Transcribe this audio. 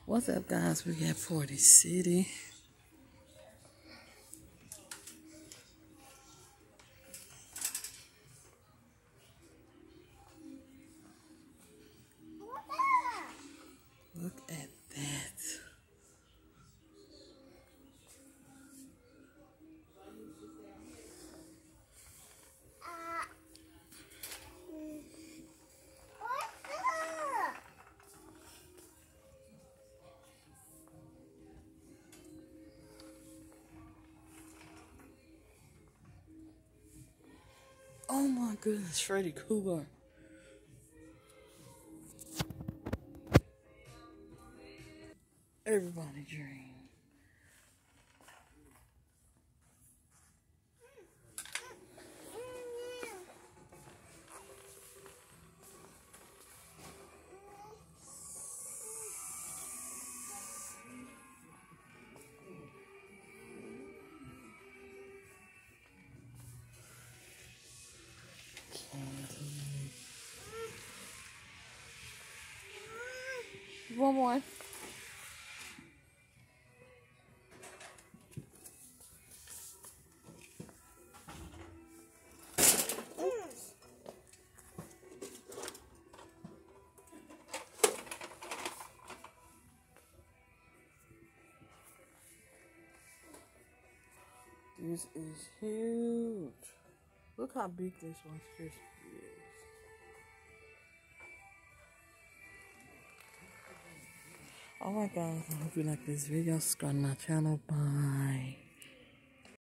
What's up, guys? We got Party City. Look at that. Oh my goodness, Freddy Krueger. Everybody dream. One more. This is huge. Look how big this one's crispy is. Alright guys, I hope you like this video. Subscribe to my channel. Bye.